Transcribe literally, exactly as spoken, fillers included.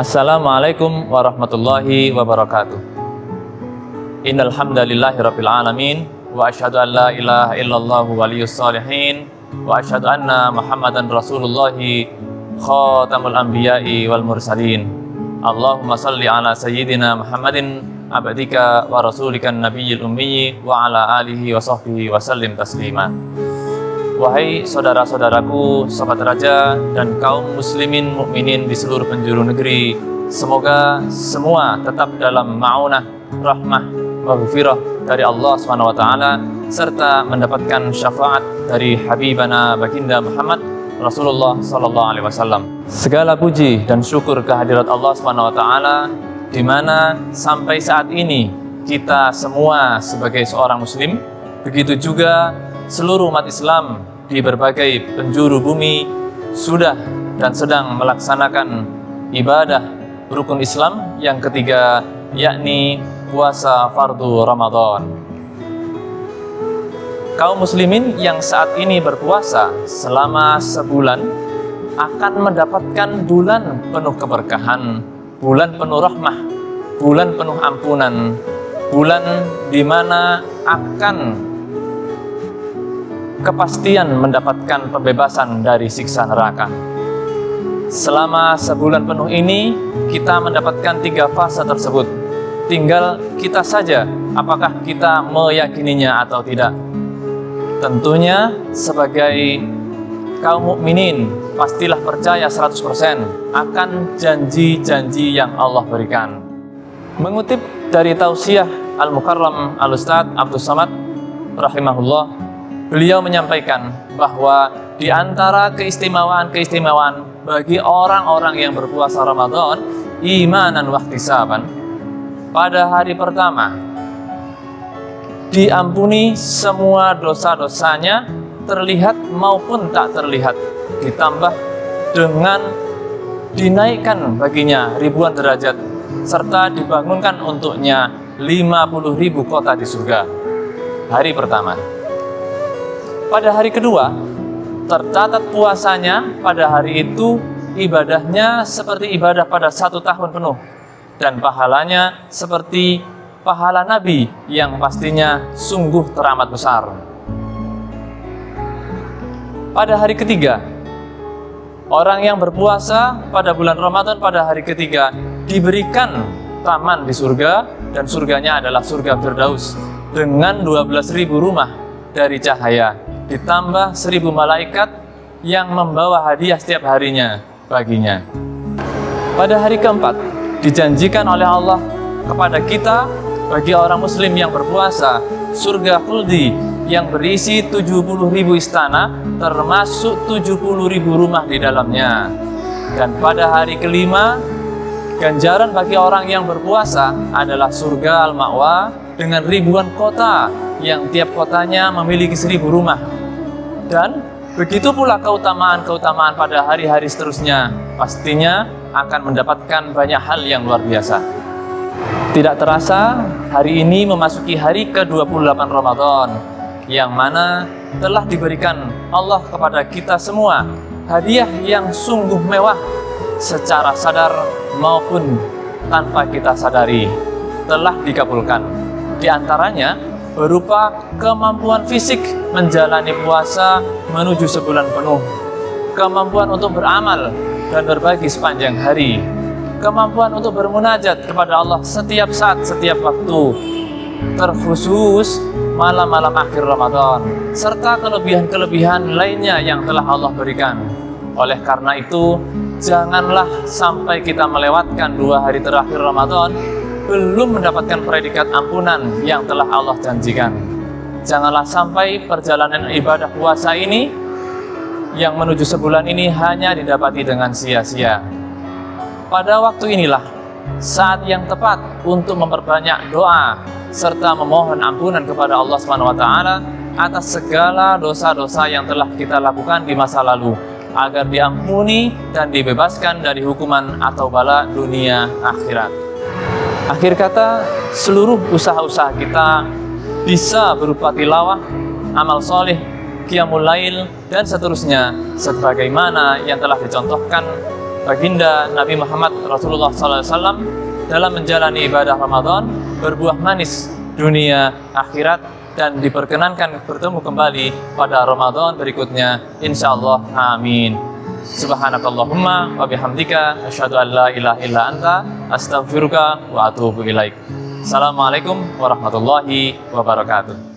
Assalamualaikum warahmatullahi wabarakatuh. Innal hamdalillahi rabbil alamin wa asyhadu an la ilaha illallah waliyus shalihin wa asyhadu anna Muhammadan rasulullahi khatamul anbiya'i wal mursalin. Allahumma salli ala sayyidina Muhammadin abdika wa rasulikan nabiyil ummi wa ala alihi wa sahbihi wa sallim taslima. Wahai saudara-saudaraku, sobat raja, dan kaum muslimin mukminin di seluruh penjuru negeri, semoga semua tetap dalam ma'unah, rahmah, maghfirah dari Allah subhanahu wa taala, serta mendapatkan syafaat dari Habibana Baginda Muhammad Rasulullah sallallahu alaihi wasallam. Segala puji dan syukur kehadirat Allah subhanahu wa taala, di mana sampai saat ini kita semua sebagai seorang muslim, begitu juga seluruh umat Islam di berbagai penjuru bumi sudah dan sedang melaksanakan ibadah rukun Islam yang ketiga, yakni puasa fardu Ramadan. Kaum muslimin yang saat ini berpuasa selama sebulan akan mendapatkan bulan penuh keberkahan, bulan penuh rahmah, bulan penuh ampunan, bulan di mana akan kepastian mendapatkan pembebasan dari siksa neraka. Selama sebulan penuh ini kita mendapatkan tiga fase tersebut. Tinggal kita saja apakah kita meyakininya atau tidak. Tentunya sebagai kaum mukminin pastilah percaya seratus persen akan janji-janji yang Allah berikan. Mengutip dari tausiah Al-Mukarram Al-Ustadz Abdus Samad rahimahullah, beliau menyampaikan bahwa di antara keistimewaan-keistimewaan bagi orang-orang yang berpuasa Ramadan, imanan wahtisaban, pada hari pertama diampuni semua dosa-dosanya, terlihat maupun tak terlihat, ditambah dengan dinaikkan baginya ribuan derajat, serta dibangunkan untuknya lima puluh ribu kota di surga. Hari pertama. Pada hari kedua, tercatat puasanya pada hari itu ibadahnya seperti ibadah pada satu tahun penuh, dan pahalanya seperti pahala Nabi yang pastinya sungguh teramat besar. Pada hari ketiga, orang yang berpuasa pada bulan Ramadan pada hari ketiga diberikan taman di surga, dan surganya adalah surga Firdaus dengan dua belas ribu rumah dari cahaya, ditambah seribu malaikat yang membawa hadiah setiap harinya baginya. Pada hari keempat, dijanjikan oleh Allah kepada kita, bagi orang muslim yang berpuasa, surga khuldi yang berisi tujuh puluh ribu istana, termasuk tujuh puluh ribu rumah di dalamnya. Dan pada hari kelima, ganjaran bagi orang yang berpuasa adalah surga Al-Ma'wa dengan ribuan kota yang tiap kotanya memiliki seribu rumah. Dan begitu pula keutamaan-keutamaan pada hari-hari seterusnya, pastinya akan mendapatkan banyak hal yang luar biasa. Tidak terasa, hari ini memasuki hari ke dua puluh delapan Ramadan, yang mana telah diberikan Allah kepada kita semua hadiah yang sungguh mewah, secara sadar maupun tanpa kita sadari telah dikabulkan. Di antaranya berupa kemampuan fisik menjalani puasa menuju sebulan penuh, kemampuan untuk beramal dan berbagi sepanjang hari, kemampuan untuk bermunajat kepada Allah setiap saat, setiap waktu, terkhusus malam-malam akhir Ramadan, serta kelebihan-kelebihan lainnya yang telah Allah berikan. Oleh karena itu, janganlah sampai kita melewatkan dua hari terakhir Ramadan belum mendapatkan predikat ampunan yang telah Allah janjikan. Janganlah sampai perjalanan ibadah puasa ini yang menuju sebulan ini hanya didapati dengan sia-sia. Pada waktu inilah saat yang tepat untuk memperbanyak doa serta memohon ampunan kepada Allah subhanahu wa taala atas segala dosa-dosa yang telah kita lakukan di masa lalu, agar diampuni dan dibebaskan dari hukuman atau bala dunia akhirat. Akhir kata, seluruh usaha-usaha kita bisa berupa tilawah, amal soleh, qiyamul lail, dan seterusnya, sebagaimana yang telah dicontohkan baginda Nabi Muhammad Rasulullah shallallahu alaihi wasallam dalam menjalani ibadah Ramadan berbuah manis dunia akhirat, dan diperkenankan bertemu kembali pada Ramadan berikutnya insyaallah. Amin. Subhanakallahumma wa bihamdika asyhadu an la ilaha illa anta astaghfiruka wa atubu ilaik. Assalamualaikum warahmatullahi wabarakatuh.